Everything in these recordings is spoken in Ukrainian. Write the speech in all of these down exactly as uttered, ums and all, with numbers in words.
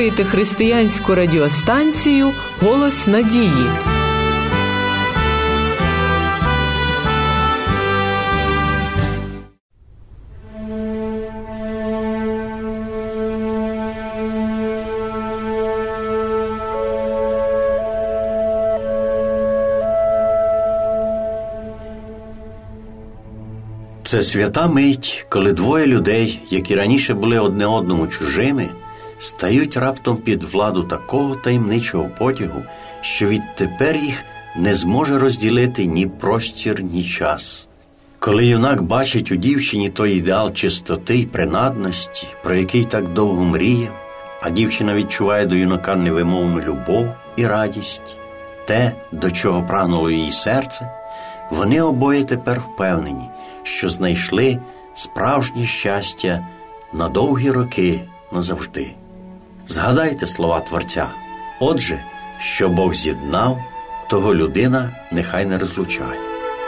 слухаєте християнську радіостанцію «Голос надії». Це свята мить, коли двоє людей, які раніше були одне одному чужими, стають раптом під владу такого таємничого потягу, що відтепер їх не зможе розділити ні простір, ні час. Коли юнак бачить у дівчині той ідеал чистоти й принадності, про який так довго мріяв, а дівчина відчуває до юнака невимовну любов і радість, те, до чого прагнуло її серце, вони обоє тепер впевнені, що знайшли справжнє щастя на довгі роки назавжди. Згадайте слова Творця. Отже, що Бог з'єднав, того людина нехай не розлучає.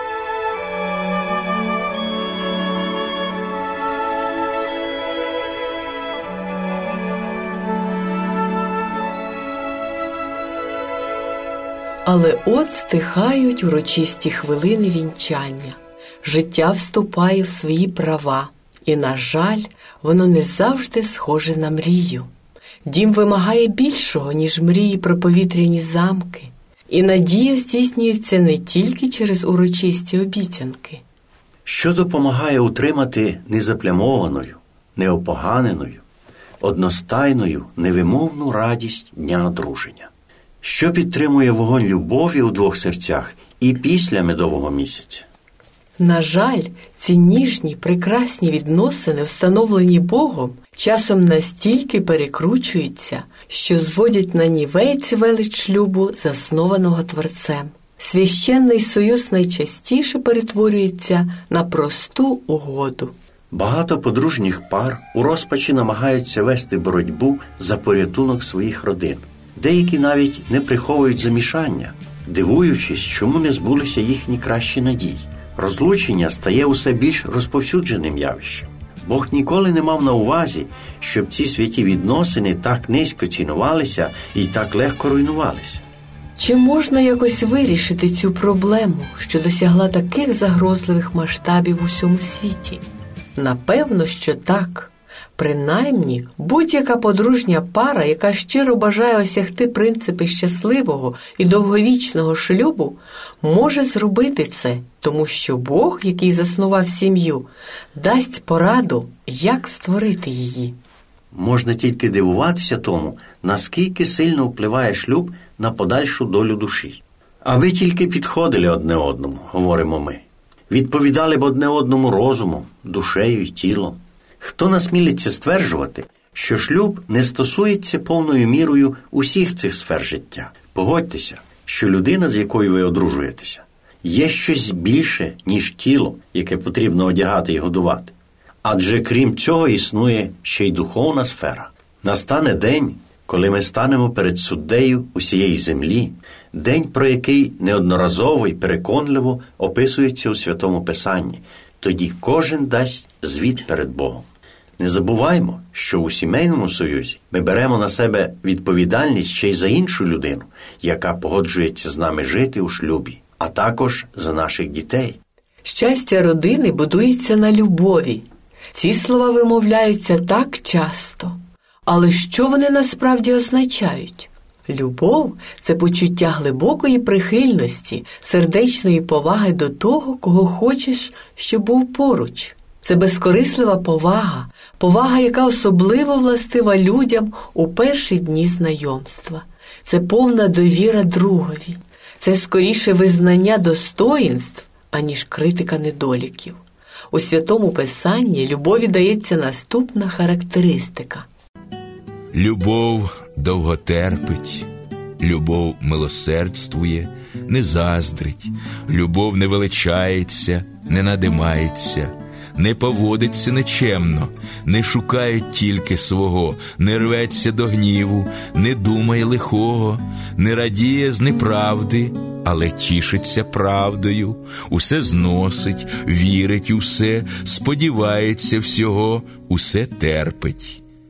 Але от стихають урочисті хвилини вінчання. Життя вступає в свої права, і, на жаль, воно не завжди схоже на мрію. Дім вимагає більшого, ніж мрії про повітряні замки. І надія здійснюється не тільки через урочисті обіцянки. Що допомагає утримати незаплямованою, неопоганеною, одностайною, невимовну радість дня одруження? Що підтримує вогонь любові у двох серцях і після медового місяця? На жаль, ці ніжні, прекрасні відносини, встановлені Богом, часом настільки перекручуються, що зводять на нівець велич шлюбу, заснованого Творцем. Священний союз найчастіше перетворюється на просту угоду. Багато подружніх пар у розпачі намагаються вести боротьбу за порятунок своїх родин. Деякі навіть не приховують замішання, дивуючись, чому не збулися їхні кращі надії. Розлучення стає усе більш розповсюдженим явищем. Бог ніколи не мав на увазі, щоб ці святі відносини так низько цінувалися і так легко руйнувалися. Чи можна якось вирішити цю проблему, що досягла таких загрозливих масштабів у всьому світі? Напевно, що так. Принаймні, будь-яка подружня пара, яка щиро бажає осягти принципи щасливого і довговічного шлюбу, може зробити це, тому що Бог, який заснував сім'ю, дасть пораду, як створити її. Можна тільки дивуватися тому, наскільки сильно впливає шлюб на подальшу долю душі. А ви тільки підходили одне одному, говоримо ми. Відповідали б одне одному розумом, душею і тілом. Хто насмілиться стверджувати, що шлюб не стосується повною мірою усіх цих сфер життя? Погодьтеся, що людина, з якою ви одружуєтеся, є щось більше, ніж тіло, яке потрібно одягати і годувати. Адже крім цього існує ще й духовна сфера. Настане день, коли ми станемо перед суддею усієї землі, день, про який неодноразово і переконливо описується у Святому Писанні. Тоді кожен дасть звіт перед Богом. Не забуваймо, що у сімейному союзі ми беремо на себе відповідальність ще й за іншу людину, яка погоджується з нами жити у шлюбі, а також за наших дітей. Щастя родини будується на любові. Ці слова вимовляються так часто. Але що вони насправді означають? Любов – це почуття глибокої прихильності, сердечної поваги до того, кого хочеш, щоб був поруч. Це безкорислива повага, повага, яка особливо властива людям у перші дні знайомства. Це повна довіра другові. Це скоріше визнання достоїнств, аніж критика недоліків. У Святому Писанні любові дається наступна характеристика. Любов довготерпить, любов милосердствує, не заздрить, любов не величається, не надимається, не поводиться нечемно, не шукає тільки свого, не рветься до гніву, не думає лихого, не радіє з неправди, але тішиться правдою, усе зносить, вірить у все, сподівається всього, усе терпить.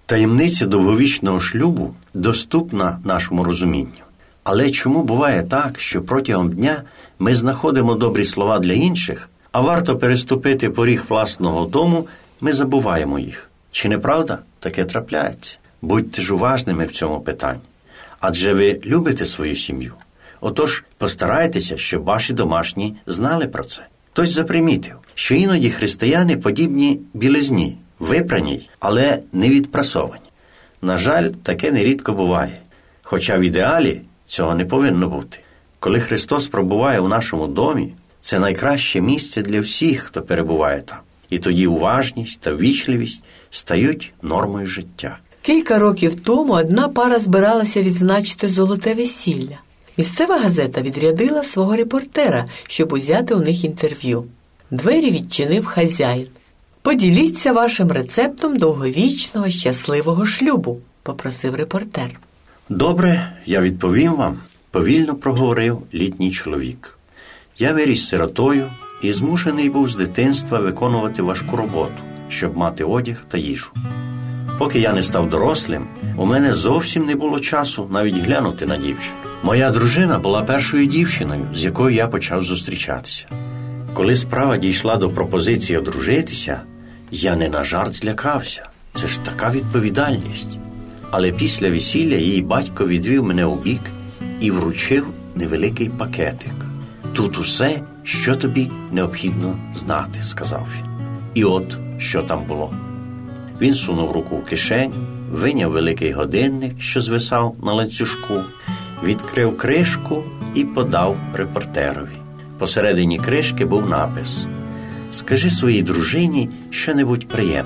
Таємниця довговічного шлюбу доступна нашому розумінню. Але чому буває так, що протягом дня ми знаходимо добрі слова для інших, а варто переступити поріг власного дому, ми забуваємо їх? Чи не правда? Таке трапляється. Будьте ж уважними в цьому питанні. Адже ви любите свою сім'ю. Отож, постарайтеся, щоб ваші домашні знали про це. Хтось запримітив, що іноді християни подібні білизні, випраній, але не відпрасовані. На жаль, таке нерідко буває. Хоча в ідеалі цього не повинно бути. Коли Христос пробуває у нашому домі, це найкраще місце для всіх, хто перебуває там. І тоді уважність та ввічливість стають нормою життя. Кілька років тому одна пара збиралася відзначити золоте весілля. Місцева газета відрядила свого репортера, щоб узяти у них інтерв'ю. Двері відчинив хазяїн. «Поділіться вашим рецептом довговічного щасливого шлюбу», – попросив репортер. «Добре, я відповім вам», – повільно проговорив літній чоловік. «Я виріс сиротою і змушений був з дитинства виконувати важку роботу, щоб мати одяг та їжу. Поки я не став дорослим, у мене зовсім не було часу навіть глянути на дівчину. Моя дружина була першою дівчиною, з якою я почав зустрічатися. Коли справа дійшла до пропозиції одружитися, я не на жарт злякався. Це ж така відповідальність. Але після весілля її батько відвів мене у бік і вручив невеликий пакетик. «Тут усе, що тобі необхідно знати», – сказав він. І от, що там було. Він сунув руку в кишеню, вийняв великий годинник, що звисав на ланцюжку, відкрив кришку і подав репортерові. Посередині кришки був напис: «Скажи своїй дружині що-небудь приємне».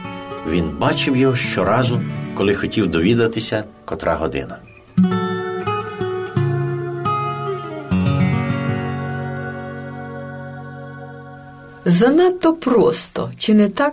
Він бачив його щоразу, коли хотів довідатися, котра година. Занадто просто, чи не так?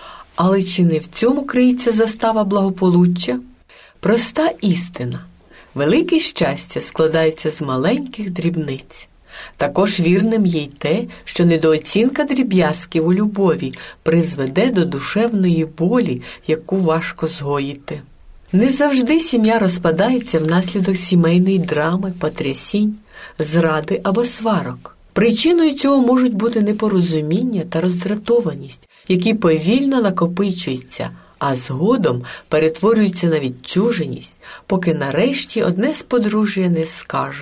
Але чи не в цьому криється застава благополуччя? Проста істина. Велике щастя складається з маленьких дрібниць. Також вірним є й те, що недооцінка дріб'язків у любові призведе до душевної болі, яку важко згоїти. Не завжди сім'я розпадається внаслідок сімейної драми, потрясінь, зради або сварок. Причиною цього можуть бути непорозуміння та роздратованість, які повільно накопичуються, а згодом перетворюються на відчуженість, поки нарешті одне з подружжя не скаже: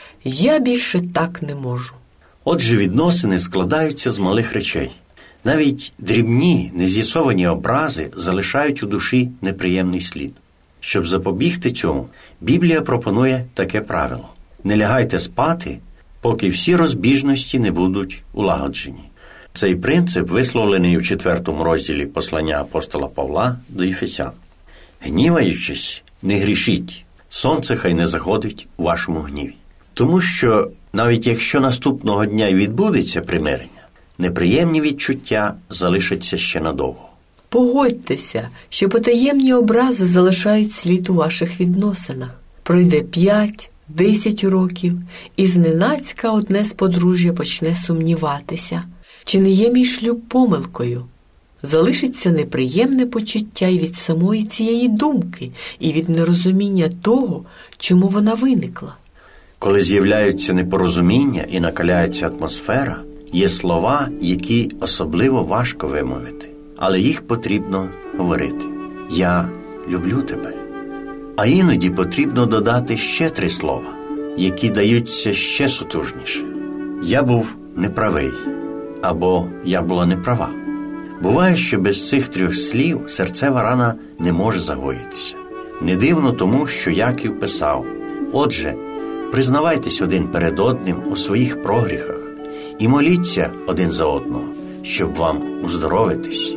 «Я більше так не можу». Отже, відносини складаються з малих речей. Навіть дрібні, нез'ясовані образи залишають у душі неприємний слід. Щоб запобігти цьому, Біблія пропонує таке правило: не лягайте спати, поки всі розбіжності не будуть улагоджені. Цей принцип висловлений у четвертому розділі послання апостола Павла до Ефесян. «Гніваючись, не грішіть, сонце хай не заходить у вашому гніві». Тому що навіть якщо наступного дня й відбудеться примирення, неприємні відчуття залишаться ще надовго. Погодьтеся, що потаємні образи залишають слід у ваших відносинах. Пройде п'ять, десять років, і зненацька одне з подружжя почне сумніватися, чи не є мій шлюб помилкою. Залишиться неприємне почуття і від самої цієї думки, і від нерозуміння того, чому вона виникла. Коли з'являються непорозуміння і накаляється атмосфера, є слова, які особливо важко вимовити, але їх потрібно говорити. «Я люблю тебе». А іноді потрібно додати ще три слова, які даються ще сутужніше. «Я був неправий» або «я була неправа». Буває, що без цих трьох слів серцева рана не може загоїтися. Не дивно тому, що Яків писав: «Отже, признавайтесь один перед одним у своїх прогріхах і моліться один за одного, щоб вам уздоровитись».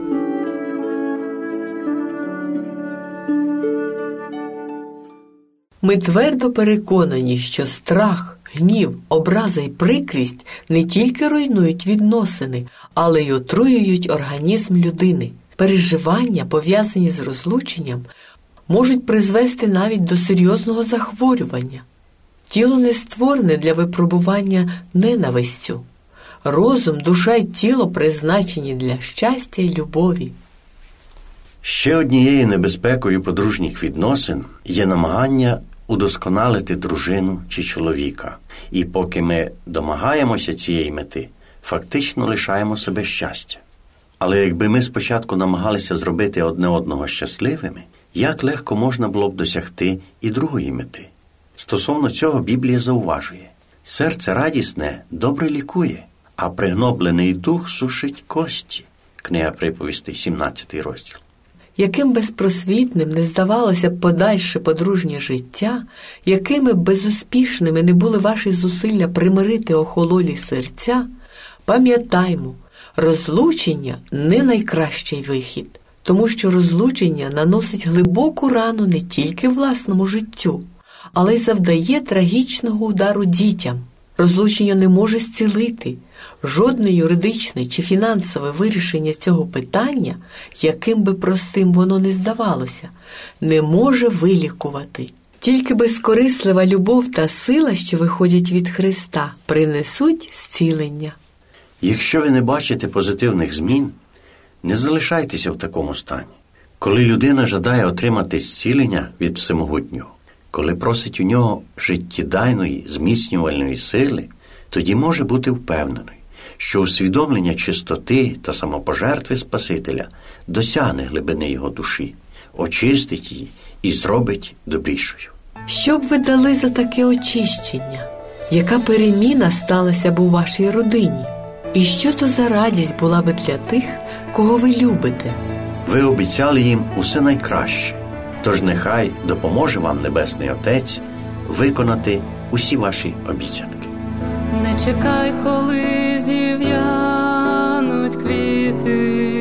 Ми твердо переконані, що страх, гнів, образа й прикрість не тільки руйнують відносини, але й отруюють організм людини. Переживання, пов'язані з розлученням, можуть призвести навіть до серйозного захворювання. Тіло не створене для випробування ненавистю. Розум, душа й тіло призначені для щастя й любові. Ще однією небезпекою подружніх відносин є намагання удосконалити дружину чи чоловіка. І поки ми домагаємося цієї мети, фактично лишаємо себе щастя. Але якби ми спочатку намагалися зробити одне одного щасливими, як легко можна було б досягти і другої мети. Стосовно цього Біблія зауважує: серце радісне добре лікує, а пригноблений дух сушить кості. Книга Приповістей, сімнадцятий розділ. Яким безпросвітним не здавалося б подальше подружнє життя, якими б безуспішними не були ваші зусилля примирити охололі серця, пам'ятаймо, розлучення – не найкращий вихід, тому що розлучення наносить глибоку рану не тільки власному життю, але й завдає трагічного удару дітям. Розлучення не може зцілити. Жодне юридичне чи фінансове вирішення цього питання, яким би простим воно не здавалося, не може вилікувати. Тільки безкорислива любов та сила, що виходять від Христа, принесуть зцілення. Якщо ви не бачите позитивних змін, не залишайтеся в такому стані. Коли людина жадає отримати зцілення від Всемогутнього, коли просить у нього життєдайної, зміцнювальної сили, тоді може бути впевненою, що усвідомлення чистоти та самопожертви Спасителя досягне глибини його душі, очистить її і зробить добрішою. Що б ви дали за таке очищення? Яка переміна сталася б у вашій родині? І що то за радість була би для тих, кого ви любите? Ви обіцяли їм усе найкраще, тож нехай допоможе вам Небесний Отець виконати усі ваші обіцянки. Не чекай, коли зів'януть квіти,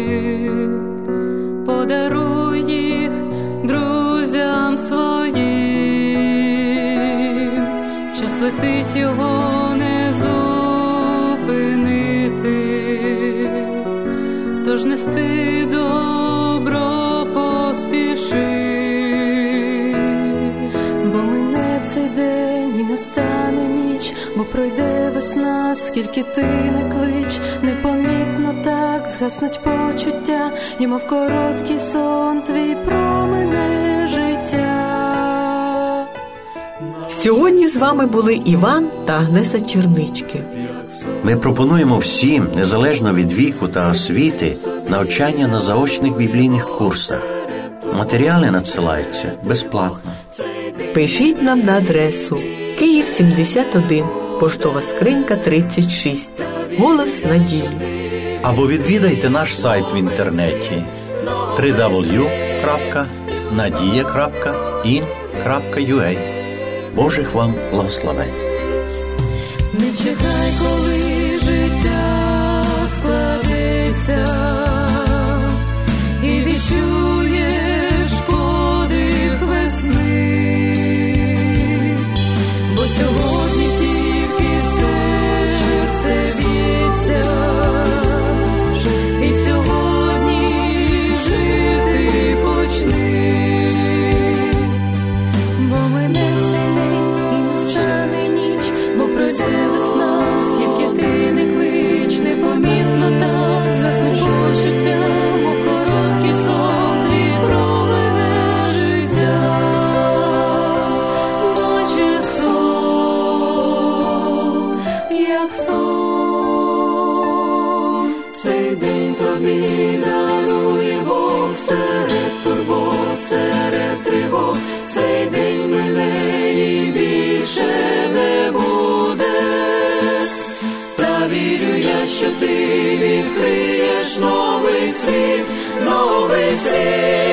подаруй їх друзям своїм. Час летить, його не зупинити, тож нести добро поспіши. Бо мине цей день і настане ніч, бо пройде весна, скільки ти не клич, непомітно так згаснуть почуття, і мов короткий сон твій промине життя. Сьогодні з вами були Іван та Агнеса Чернички. Ми пропонуємо всім, незалежно від віку та освіти, навчання на заочних біблійних курсах. Матеріали надсилаються безплатно. Пишіть нам на адресу Київ сімдесят один, поштова скринька тридцять шість. Голос надії. Або відвідайте наш сайт в інтернеті дабл ю дабл ю дабл ю крапка надія крапка ін крапка ю а. Божих вам благословень. Не чекай, коли життя складеться, і відчуєш подих весни, бо сьогодні тільки серце б'ється, і сьогодні жити почни. Бо мене цей день і настане ніч, бо пройде весна, скільки ти не клич, непомітно так згаснуть почуття, мов короткий сон твій промине життя. Наче сон, як сон, цей день тобі дарує Бог серед турбот, серед тривог. Цей день мине і більше не буде. Та вірю я, що ти відкриєш новий світ, новий світ.